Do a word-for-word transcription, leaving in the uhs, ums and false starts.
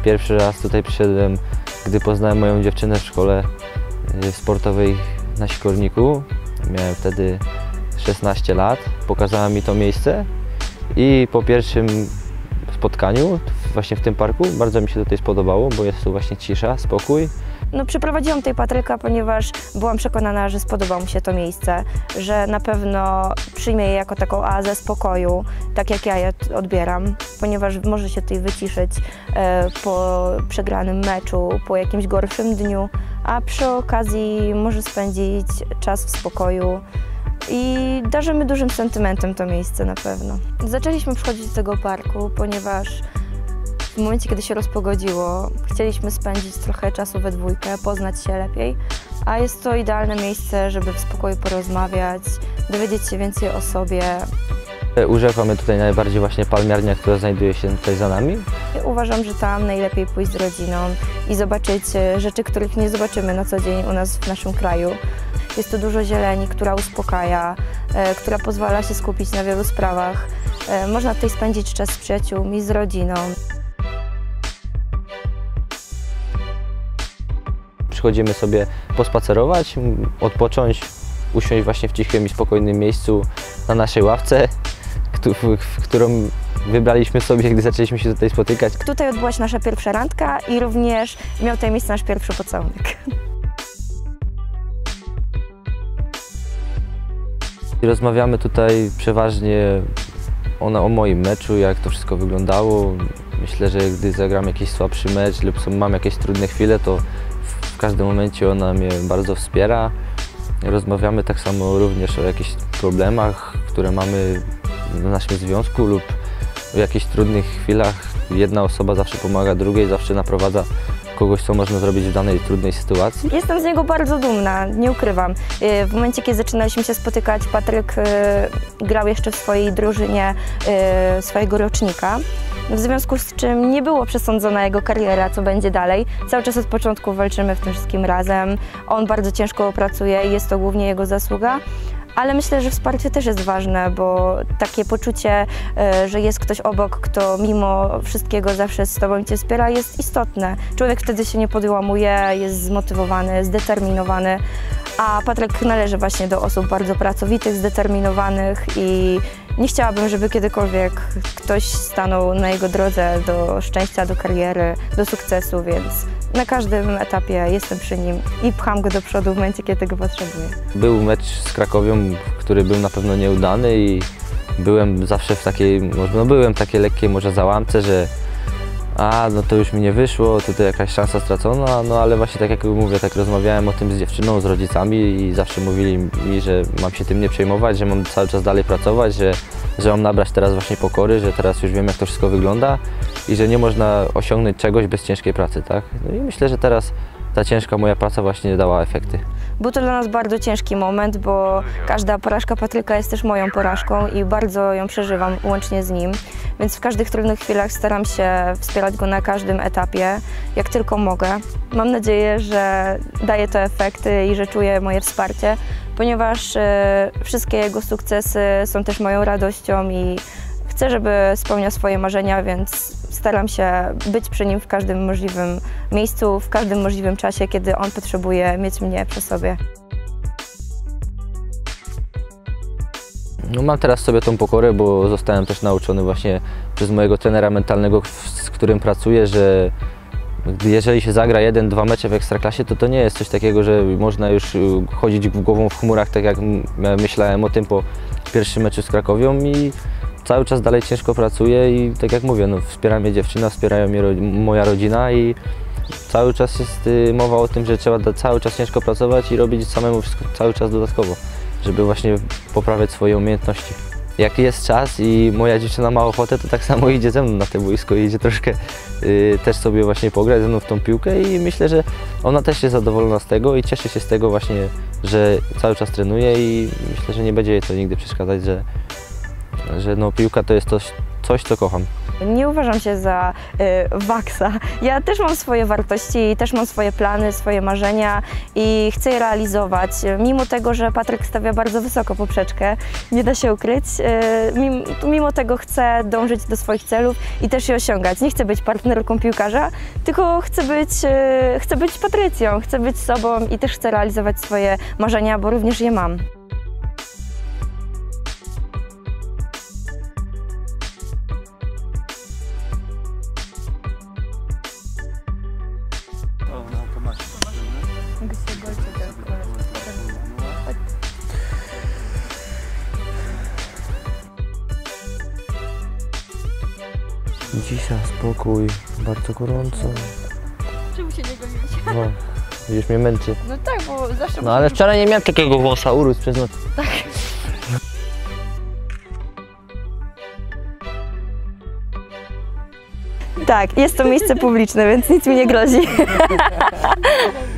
Pierwszy raz tutaj przyszedłem, gdy poznałem moją dziewczynę w szkole sportowej na Sikorniku. Miałem wtedy szesnaście lat. Pokazała mi to miejsce i po pierwszym spotkaniu właśnie w tym parku bardzo mi się tutaj spodobało, bo jest tu właśnie cisza, spokój. No, przyprowadziłam tutaj Patryka, ponieważ byłam przekonana, że spodoba mu się to miejsce, że na pewno przyjmie je jako taką oazę spokoju, tak jak ja je odbieram, ponieważ może się tutaj wyciszyć e, po przegranym meczu, po jakimś gorszym dniu, a przy okazji może spędzić czas w spokoju. I darzymy dużym sentymentem to miejsce na pewno. Zaczęliśmy przychodzić do tego parku, ponieważ w momencie, kiedy się rozpogodziło, chcieliśmy spędzić trochę czasu we dwójkę, poznać się lepiej, a jest to idealne miejsce, żeby w spokoju porozmawiać, dowiedzieć się więcej o sobie. Urzekła mnie tutaj najbardziej właśnie palmiarnia, która znajduje się tutaj za nami. Uważam, że tam najlepiej pójść z rodziną i zobaczyć rzeczy, których nie zobaczymy na co dzień u nas w naszym kraju. Jest tu dużo zieleni, która uspokaja, e, która pozwala się skupić na wielu sprawach. E, można tutaj spędzić czas z przyjaciółmi, z rodziną. Przychodzimy sobie pospacerować, odpocząć, usiąść właśnie w cichym i spokojnym miejscu na naszej ławce, którą wybraliśmy sobie, gdy zaczęliśmy się tutaj spotykać. Tutaj odbyła się nasza pierwsza randka i również miał tutaj miejsce nasz pierwszy pocałunek. Rozmawiamy tutaj przeważnie o, o moim meczu, jak to wszystko wyglądało. Myślę, że gdy zagram jakiś słabszy mecz lub mam jakieś trudne chwile, to w każdym momencie ona mnie bardzo wspiera. Rozmawiamy tak samo również o jakichś problemach, które mamy w naszym związku lub o jakichś trudnych chwilach. Jedna osoba zawsze pomaga drugiej, zawsze naprowadza kogoś, co można zrobić w danej trudnej sytuacji. Jestem z niego bardzo dumna, nie ukrywam. W momencie, kiedy zaczynaliśmy się spotykać, Patryk grał jeszcze w swojej drużynie swojego rocznika, w związku z czym nie było przesądzona jego kariera, co będzie dalej. Cały czas od początku walczymy w tym wszystkim razem. On bardzo ciężko pracuje i jest to głównie jego zasługa. Ale myślę, że wsparcie też jest ważne, bo takie poczucie, że jest ktoś obok, kto mimo wszystkiego zawsze z tobą cię wspiera, jest istotne. Człowiek wtedy się nie podłamuje, jest zmotywowany, zdeterminowany, a Patryk należy właśnie do osób bardzo pracowitych, zdeterminowanych i nie chciałabym, żeby kiedykolwiek ktoś stanął na jego drodze do szczęścia, do kariery, do sukcesu, więc na każdym etapie jestem przy nim i pcham go do przodu w momencie, kiedy tego potrzebuję. Był mecz z Krakowią, który był na pewno nieudany i byłem zawsze w takiej, no byłem w takiej lekkiej może załamce, że a, no to już mi nie wyszło, tutaj jakaś szansa stracona, no ale właśnie tak jak mówię, tak rozmawiałem o tym z dziewczyną, z rodzicami i zawsze mówili mi, że mam się tym nie przejmować, że mam cały czas dalej pracować, że, że mam nabrać teraz właśnie pokory, że teraz już wiem, jak to wszystko wygląda i że nie można osiągnąć czegoś bez ciężkiej pracy, tak? No i myślę, że teraz ta ciężka moja praca właśnie dała efekty. Był to dla nas bardzo ciężki moment, bo każda porażka Patryka jest też moją porażką i bardzo ją przeżywam łącznie z nim. Więc w każdych trudnych chwilach staram się wspierać go na każdym etapie, jak tylko mogę. Mam nadzieję, że daje to efekty i że czuje moje wsparcie, ponieważ e, wszystkie jego sukcesy są też moją radością i chcę, żeby spełniał swoje marzenia, więc staram się być przy nim w każdym możliwym miejscu, w każdym możliwym czasie, kiedy on potrzebuje mieć mnie przy sobie. No, mam teraz sobie tą pokorę, bo zostałem też nauczony właśnie przez mojego trenera mentalnego, z którym pracuję, że jeżeli się zagra jeden, dwa mecze w Ekstraklasie, to to nie jest coś takiego, że można już chodzić głową w chmurach, tak jak myślałem o tym po pierwszym meczu z Krakowią i cały czas dalej ciężko pracuję i tak jak mówię, no, wspiera mnie dziewczyna, wspiera mnie ro moja rodzina i cały czas jest y, mowa o tym, że trzeba cały czas ciężko pracować i robić samemu wszystko cały czas dodatkowo, żeby właśnie poprawiać swoje umiejętności. Jak jest czas i moja dziewczyna ma ochotę, to tak samo idzie ze mną na te boisko, idzie troszkę y, też sobie właśnie pograć ze mną w tą piłkę i myślę, że ona też jest zadowolona z tego i cieszy się z tego właśnie, że cały czas trenuje i myślę, że nie będzie jej to nigdy przeszkadzać, że, że no, piłka to jest coś, coś, co kocham. Nie uważam się za y, waksa. Ja też mam swoje wartości, też mam swoje plany, swoje marzenia i chcę je realizować. Mimo tego, że Patryk stawia bardzo wysoko poprzeczkę, nie da się ukryć, y, mimo, mimo tego chcę dążyć do swoich celów i też je osiągać. Nie chcę być partnerką piłkarza, tylko chcę być, y, chcę być Patrycją, chcę być sobą i też chcę realizować swoje marzenia, bo również je mam. Cisza, spokój, bardzo gorąco. Czemu się nie gonić? No, już mnie męczy. No tak, bo zawsze... No ale wczoraj nie miałem takiego wąsa, urósł przez noc. Tak. Tak, jest to miejsce publiczne, więc nic mi nie grozi.